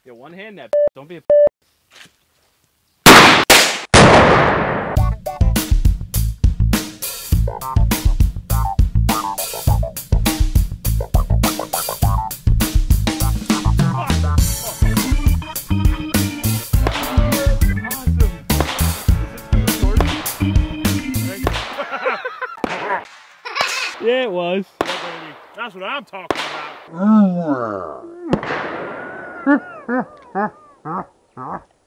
Get one hand that. Don't be a. Yeah, it was. Yeah, baby. That's what I'm talking about.